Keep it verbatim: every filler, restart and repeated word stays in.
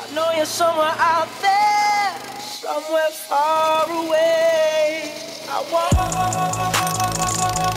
know you're somewhere out there, somewhere far away. I want